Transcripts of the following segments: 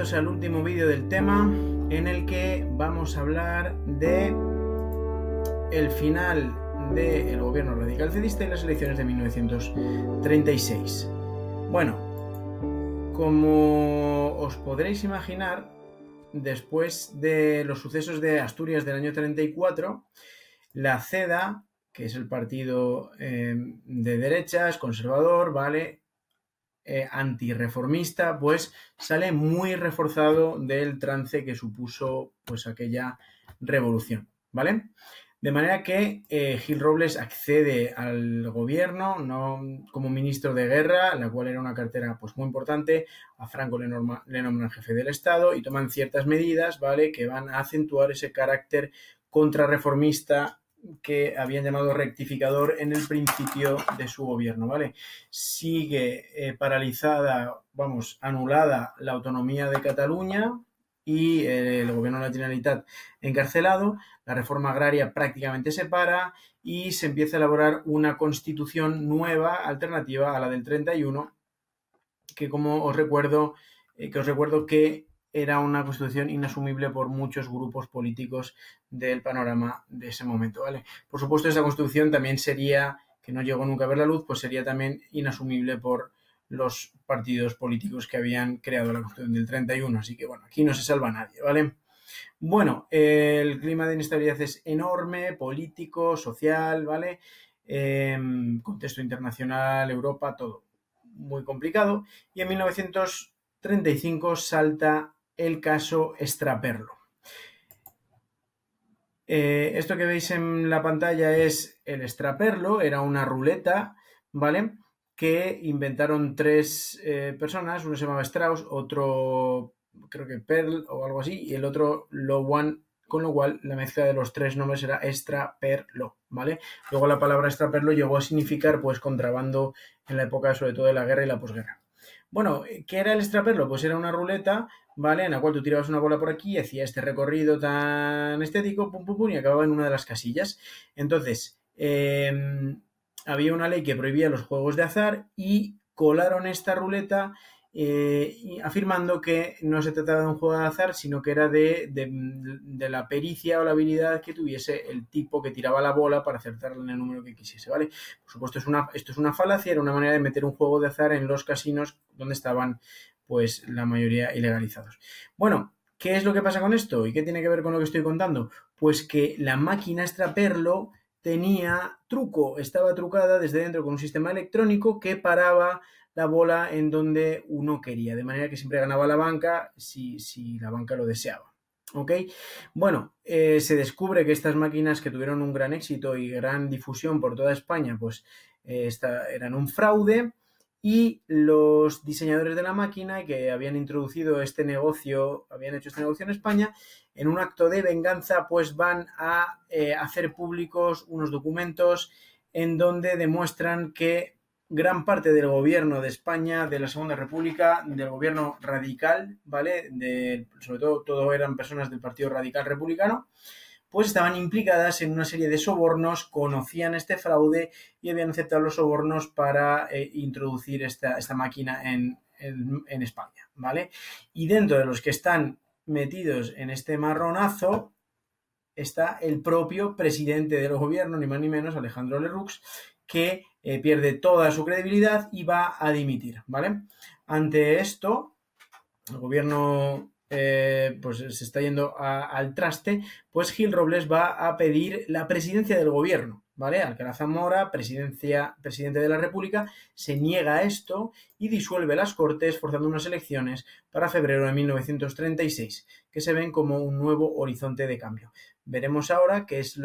bienvenidos al último vídeo del tema en el que vamos a hablar de el final del gobierno radical cedista y las elecciones de 1936. Bueno, como os podréis imaginar, después de los sucesos de Asturias del año 34, la CEDA, que es el partido de derechas, conservador, ¿vale?, antirreformista, pues sale muy reforzado del trance que supuso pues aquella revolución, ¿vale? De manera que Gil Robles accede al gobierno, no como ministro de guerra, la cual era una cartera pues muy importante. A Franco le nombran jefe del Estado y toman ciertas medidas, ¿vale?, que van a acentuar ese carácter contrarreformista que habían llamado rectificador en el principio de su gobierno, ¿vale? Sigue paralizada, anulada la autonomía de Cataluña y el gobierno de la Generalitat encarcelado. La reforma agraria prácticamente se para y se empieza a elaborar una constitución nueva, alternativa a la del 31, que como os recuerdo que era una constitución inasumible por muchos grupos políticos del panorama de ese momento, ¿vale? Por supuesto, esa constitución también sería, que no llegó nunca a ver la luz, pues sería también inasumible por los partidos políticos que habían creado la constitución del 31, así que bueno, aquí no se salva nadie, ¿vale? Bueno, el clima de inestabilidad es enorme, político, social, ¿vale? Contexto internacional, Europa, todo muy complicado, y en 1935 salta el caso Estraperlo. Esto que veis en la pantalla es el Estraperlo, era una ruleta, ¿vale?, que inventaron tres personas, uno se llamaba Strauss, otro creo que Perl o algo así, y el otro Lowan, con lo cual la mezcla de los tres nombres era Estraperlo, ¿vale? Luego la palabra Estraperlo llegó a significar pues contrabando en la época sobre todo de la guerra y la posguerra. Bueno, ¿qué era el Estraperlo? Pues era una ruleta, ¿vale?, en la cual tú tirabas una bola por aquí y hacía este recorrido tan estético, pum, pum, pum, y acababa en una de las casillas. Entonces, había una ley que prohibía los juegos de azar y colaron esta ruleta afirmando que no se trataba de un juego de azar, sino que era de la pericia o la habilidad que tuviese el tipo que tiraba la bola para acertarla en el número que quisiese, ¿vale? Por supuesto, esto es una falacia, era una manera de meter un juego de azar en los casinos donde estaban pues la mayoría ilegalizados. Bueno, ¿qué es lo que pasa con esto? ¿Y qué tiene que ver con lo que estoy contando? Pues que la máquina Estraperlo tenía truco, estaba trucada desde dentro con un sistema electrónico que paraba la bola en donde uno quería, de manera que siempre ganaba la banca si la banca lo deseaba. ¿Ok? Bueno, se descubre que estas máquinas, que tuvieron un gran éxito y gran difusión por toda España, pues eran un fraude, y los diseñadores de la máquina que habían introducido este negocio, habían hecho este negocio en España, en un acto de venganza pues van a hacer públicos unos documentos en donde demuestran que gran parte del gobierno de España, de la Segunda República, del gobierno radical, ¿vale?, sobre todo eran personas del Partido Radical Republicano, pues estaban implicadas en una serie de sobornos, conocían este fraude y habían aceptado los sobornos para introducir esta máquina en España, ¿vale? Y dentro de los que están metidos en este marronazo está el propio presidente del gobierno, ni más ni menos, Alejandro Lerroux, que pierde toda su credibilidad y va a dimitir, ¿vale? Ante esto, el gobierno pues se está yendo al traste, pues Gil Robles va a pedir la presidencia del gobierno, ¿vale? Alcalá Zamora, presidente de la República, se niega a esto y disuelve las Cortes, forzando unas elecciones para febrero de 1936, que se ven como un nuevo horizonte de cambio. Veremos ahora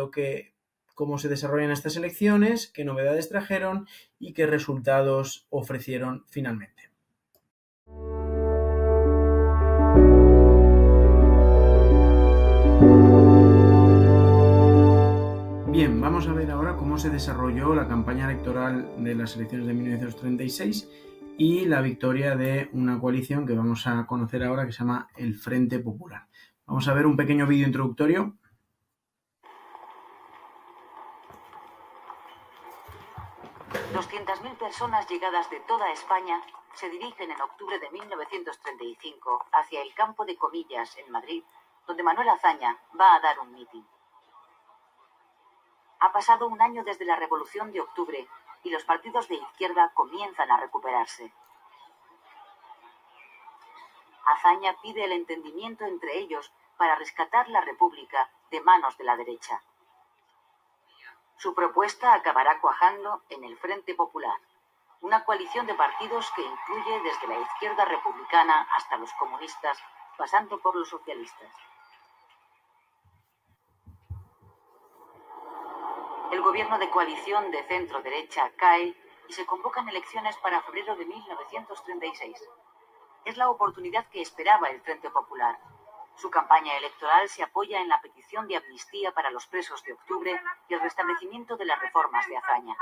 cómo se desarrollan estas elecciones, qué novedades trajeron y qué resultados ofrecieron finalmente. Bien, vamos a ver ahora cómo se desarrolló la campaña electoral de las elecciones de 1936 y la victoria de una coalición que vamos a conocer ahora, que se llama el Frente Popular. Vamos a ver un pequeño vídeo introductorio. 200.000 personas llegadas de toda España se dirigen en octubre de 1935 hacia el campo de Comillas, en Madrid, donde Manuel Azaña va a dar un mitin. Ha pasado un año desde la Revolución de Octubre y los partidos de izquierda comienzan a recuperarse. Azaña pide el entendimiento entre ellos para rescatar la República de manos de la derecha. Su propuesta acabará cuajando en el Frente Popular, una coalición de partidos que incluye desde la izquierda republicana hasta los comunistas, pasando por los socialistas. El gobierno de coalición de centro-derecha cae y se convocan elecciones para febrero de 1936. Es la oportunidad que esperaba el Frente Popular. Su campaña electoral se apoya en la petición de amnistía para los presos de octubre y el restablecimiento de las reformas de Azaña.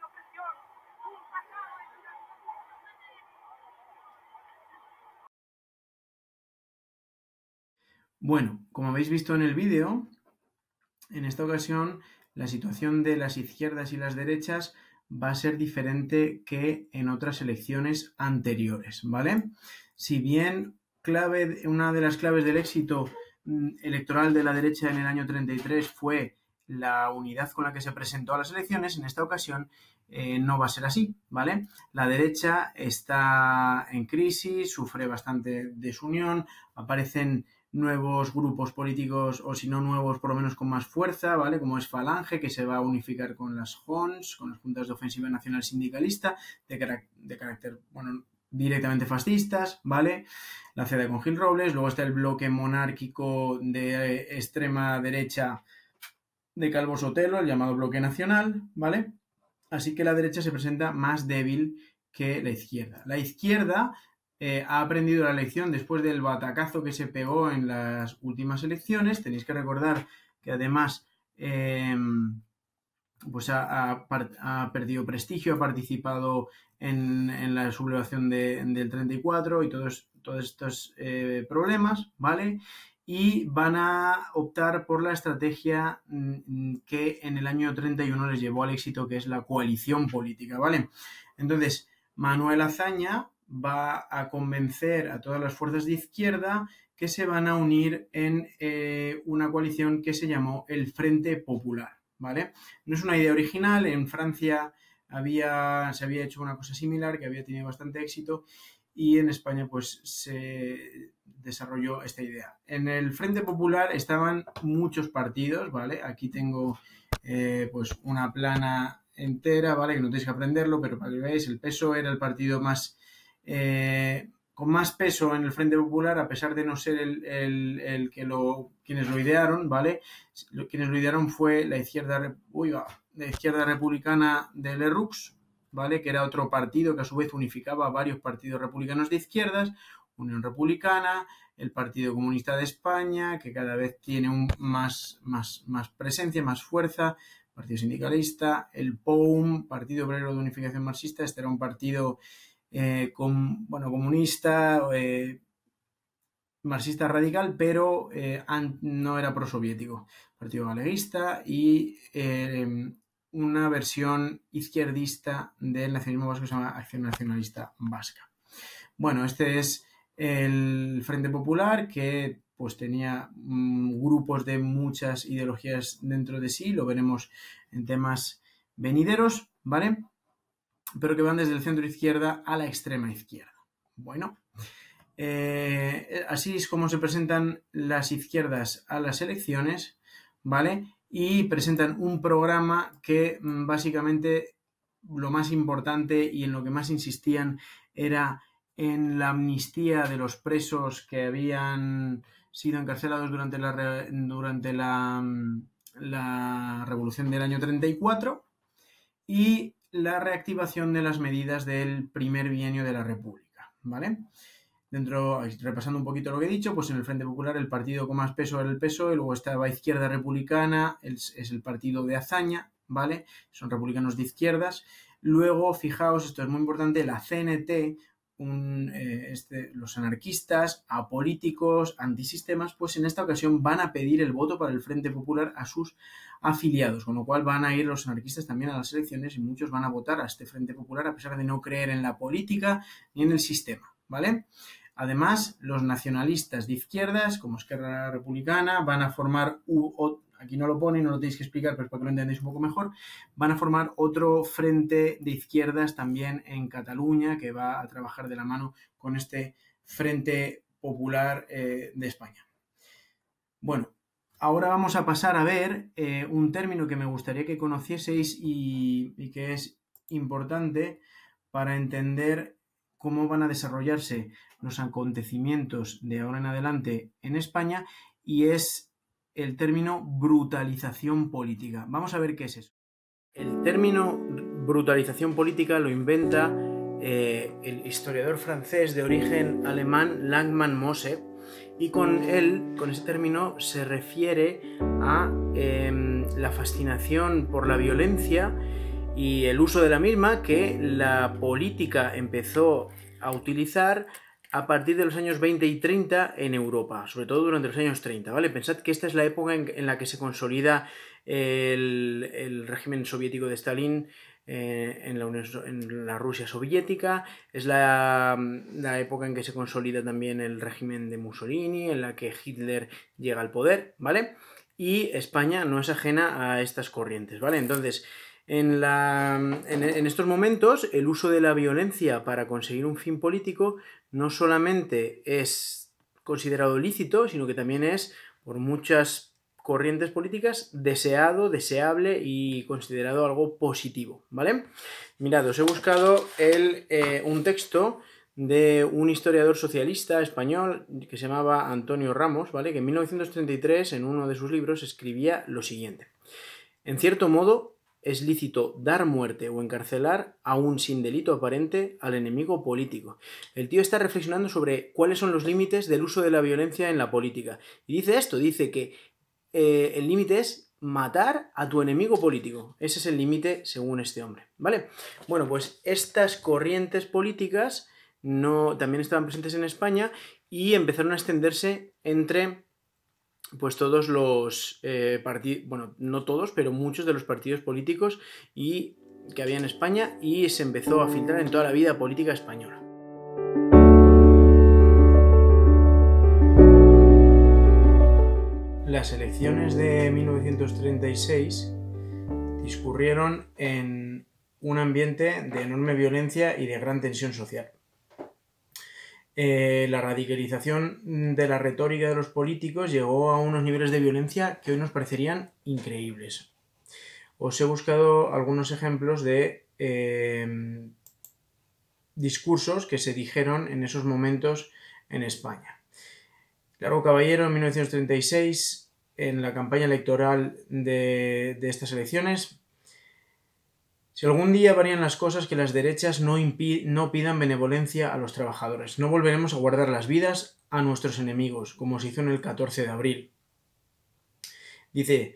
Bueno, como habéis visto en el vídeo, en esta ocasión la situación de las izquierdas y las derechas va a ser diferente que en otras elecciones anteriores, ¿vale? Si bien una de las claves del éxito electoral de la derecha en el año 33 fue la unidad con la que se presentó a las elecciones, en esta ocasión no va a ser así, ¿vale? La derecha está en crisis, sufre bastante desunión, aparecen nuevos grupos políticos, o si no nuevos, por lo menos con más fuerza, ¿vale? Como es Falange, que se va a unificar con las JONS, con las Juntas de Ofensiva Nacional Sindicalista, de carácter, bueno, directamente fascistas, ¿vale? La CEDA con Gil Robles, luego está el bloque monárquico de extrema derecha de Calvo Sotelo, el llamado bloque nacional, ¿vale? Así que la derecha se presenta más débil que la izquierda. La izquierda ha aprendido la lección después del batacazo que se pegó en las últimas elecciones. Tenéis que recordar que además pues ha perdido prestigio, ha participado en la sublevación del 34 y todos estos problemas, ¿vale? Y van a optar por la estrategia que en el año 31 les llevó al éxito, que es la coalición política, ¿vale? Entonces, Manuel Azaña va a convencer a todas las fuerzas de izquierda que se van a unir en una coalición que se llamó el Frente Popular, ¿vale? No es una idea original, en Francia se había hecho una cosa similar que había tenido bastante éxito y en España pues se desarrolló esta idea. En el Frente Popular estaban muchos partidos, ¿vale? Aquí tengo pues una plana entera, ¿vale? Que no tenéis que aprenderlo, pero para que veáis, el PSOE era el partido más con más peso en el Frente Popular, a pesar de no ser quienes lo idearon, ¿vale? Quienes lo idearon fue la izquierda republicana de Lerroux, ¿vale? Que era otro partido que a su vez unificaba varios partidos republicanos de izquierdas, Unión Republicana, el Partido Comunista de España, que cada vez tiene más presencia, más fuerza, Partido Sindicalista, el POUM, Partido Obrero de Unificación Marxista. Este era un partido comunista, marxista radical, pero no era prosoviético. Partido Galeguista y una versión izquierdista del nacionalismo vasco que se llama Acción Nacionalista Vasca. Bueno, este es el Frente Popular, que pues tenía grupos de muchas ideologías dentro de sí, lo veremos en temas venideros, ¿vale? Pero que van desde el centro izquierda a la extrema izquierda. Bueno, así es como se presentan las izquierdas a las elecciones, ¿vale? Y presentan un programa que básicamente lo más importante y en lo que más insistían era en la amnistía de los presos que habían sido encarcelados durante la revolución del año 34 y la reactivación de las medidas del primer bienio de la República, ¿vale? Repasando un poquito lo que he dicho, pues en el Frente Popular el partido con más peso era el PSOE, luego estaba Izquierda Republicana, es el partido de Azaña, ¿vale? Son republicanos de izquierdas. Luego, fijaos, esto es muy importante, la CNT los anarquistas, apolíticos, antisistemas, pues en esta ocasión van a pedir el voto para el Frente Popular a sus afiliados, con lo cual van a ir los anarquistas también a las elecciones y muchos van a votar a este Frente Popular a pesar de no creer en la política ni en el sistema, ¿vale? Además, los nacionalistas de izquierdas, como Esquerra Republicana, van a formar, aquí no lo pone, no lo tenéis que explicar, pero para que lo entendáis un poco mejor, van a formar otro frente de izquierdas también en Cataluña, que va a trabajar de la mano con este Frente Popular de España. Bueno, ahora vamos a pasar a ver un término que me gustaría que conocieseis y que es importante para entender cómo van a desarrollarse los acontecimientos de ahora en adelante en España, y es el término brutalización política. Vamos a ver qué es eso. El término brutalización política lo inventa el historiador francés de origen alemán Langmann Mosse, y con ese término se refiere a la fascinación por la violencia y el uso de la misma que la política empezó a utilizar a partir de los años 20 y 30 en Europa, sobre todo durante los años 30, ¿vale? Pensad que esta es la época en la que se consolida el régimen soviético de Stalin en la Rusia soviética, es la época en que se consolida también el régimen de Mussolini, en la que Hitler llega al poder, ¿vale? Y España no es ajena a estas corrientes, ¿vale? Entonces, en estos momentos, el uso de la violencia para conseguir un fin político no solamente es considerado lícito, sino que también es, por muchas corrientes políticas, deseado, deseable y considerado algo positivo, ¿vale? Mirad, os he buscado un texto de un historiador socialista español que se llamaba Antonio Ramos, ¿vale? Que en 1933, en uno de sus libros, escribía lo siguiente: en cierto modo, es lícito dar muerte o encarcelar, aún sin delito aparente, al enemigo político. El tío está reflexionando sobre cuáles son los límites del uso de la violencia en la política. Y dice esto, dice que el límite es matar a tu enemigo político. Ese es el límite según este hombre, ¿vale? Bueno, pues estas corrientes políticas también estaban presentes en España y empezaron a extenderse entre pues todos los partidos, bueno, no todos, pero muchos de los partidos políticos que había en España, y se empezó a filtrar en toda la vida política española. Las elecciones de 1936 discurrieron en un ambiente de enorme violencia y de gran tensión social. La radicalización de la retórica de los políticos llegó a unos niveles de violencia que hoy nos parecerían increíbles. Os he buscado algunos ejemplos de discursos que se dijeron en esos momentos en España. Largo Caballero, en 1936, en la campaña electoral de estas elecciones: si algún día varían las cosas, que las derechas no pidan benevolencia a los trabajadores. No volveremos a guardar las vidas a nuestros enemigos, como se hizo en el 14 de abril. Dice,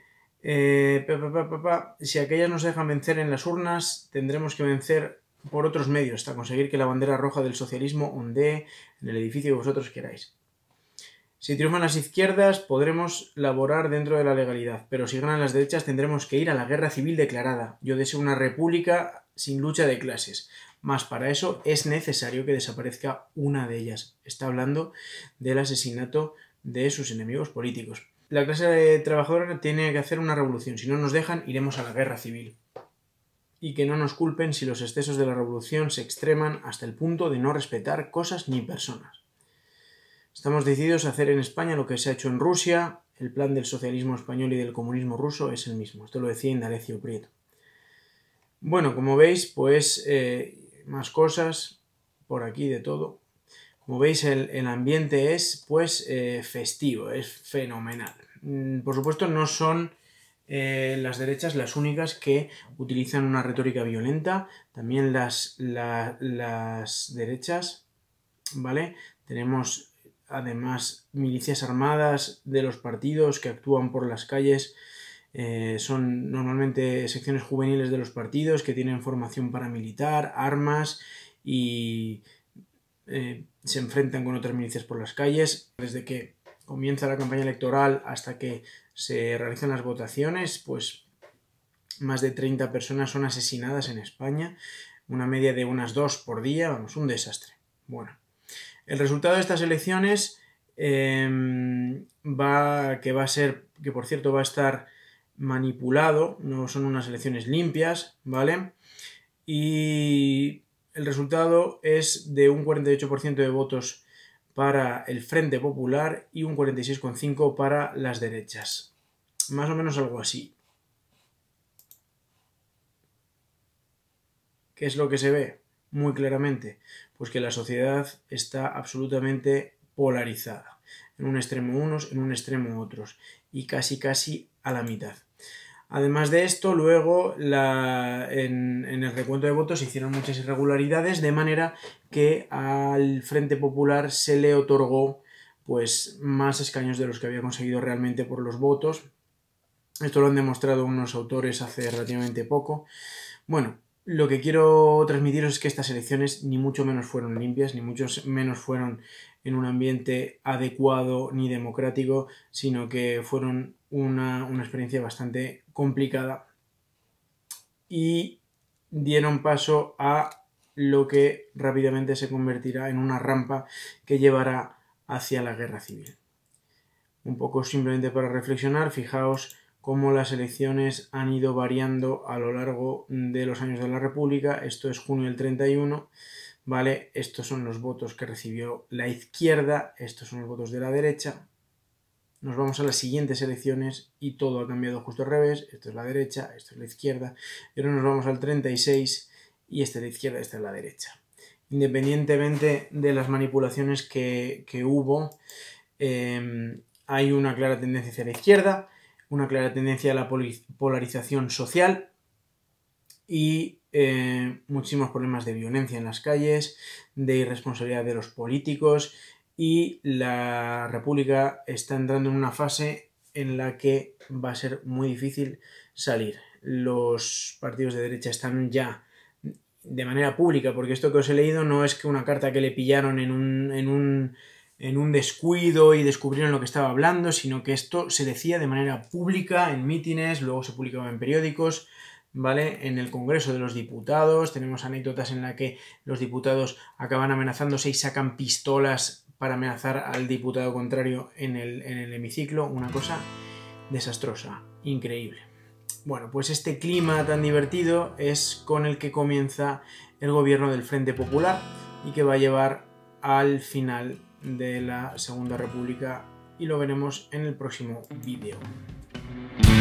si aquellas nos dejan vencer en las urnas, tendremos que vencer por otros medios hasta conseguir que la bandera roja del socialismo ondee en el edificio que vosotros queráis. Si triunfan las izquierdas, podremos laborar dentro de la legalidad, pero si ganan las derechas tendremos que ir a la guerra civil declarada. Yo deseo una república sin lucha de clases, mas para eso es necesario que desaparezca una de ellas. Está hablando del asesinato de sus enemigos políticos. La clase trabajadora tiene que hacer una revolución, si no nos dejan iremos a la guerra civil. Y que no nos culpen si los excesos de la revolución se extreman hasta el punto de no respetar cosas ni personas. Estamos decididos a hacer en España lo que se ha hecho en Rusia. El plan del socialismo español y del comunismo ruso es el mismo. Esto lo decía Indalecio Prieto. Bueno, como veis, pues más cosas por aquí de todo. Como veis, el ambiente es pues festivo, es fenomenal. Por supuesto, no son las derechas las únicas que utilizan una retórica violenta. También las derechas, ¿vale? Tenemos además milicias armadas de los partidos que actúan por las calles. Son normalmente secciones juveniles de los partidos que tienen formación paramilitar, armas y se enfrentan con otras milicias por las calles. Desde que comienza la campaña electoral hasta que se realizan las votaciones, pues más de 30 personas son asesinadas en España, una media de unas 2 por día, vamos, un desastre. Bueno, el resultado de estas elecciones que por cierto va a estar manipulado, no son unas elecciones limpias, ¿vale? Y el resultado es de un 48% de votos para el Frente Popular y un 46,5% para las derechas. Más o menos algo así. ¿Qué es lo que se ve? Muy claramente, pues que la sociedad está absolutamente polarizada. En un extremo unos, en un extremo otros. Y casi a la mitad. Además de esto, luego en el recuento de votos se hicieron muchas irregularidades, de manera que al Frente Popular se le otorgó pues más escaños de los que había conseguido realmente por los votos. Esto lo han demostrado unos autores hace relativamente poco. Bueno, lo que quiero transmitiros es que estas elecciones ni mucho menos fueron limpias, ni mucho menos fueron en un ambiente adecuado ni democrático, sino que fueron una experiencia bastante complicada y dieron paso a lo que rápidamente se convertirá en una rampa que llevará hacia la guerra civil. Un poco simplemente para reflexionar, fijaos cómo las elecciones han ido variando a lo largo de los años de la República. Esto es junio del 31, ¿vale? Estos son los votos que recibió la izquierda, estos son los votos de la derecha. Nos vamos a las siguientes elecciones y todo ha cambiado justo al revés. Esto es la derecha, esto es la izquierda. Y ahora nos vamos al 36 y esta es la izquierda, esta es la derecha. Independientemente de las manipulaciones que hubo, hay una clara tendencia hacia la izquierda, una clara tendencia a la polarización social y muchísimos problemas de violencia en las calles, de irresponsabilidad de los políticos, y la República está entrando en una fase en la que va a ser muy difícil salir. Los partidos de derecha están ya de manera pública, porque esto que os he leído no es que una carta que le pillaron en un descuido y descubrieron lo que estaba hablando, sino que esto se decía de manera pública en mítines, luego se publicaba en periódicos, ¿vale? En el Congreso de los Diputados tenemos anécdotas en las que los diputados acaban amenazándose y sacan pistolas para amenazar al diputado contrario en el hemiciclo, una cosa desastrosa, increíble. Bueno, pues este clima tan divertido es con el que comienza el gobierno del Frente Popular y que va a llevar al final de la Segunda República, y lo veremos en el próximo vídeo.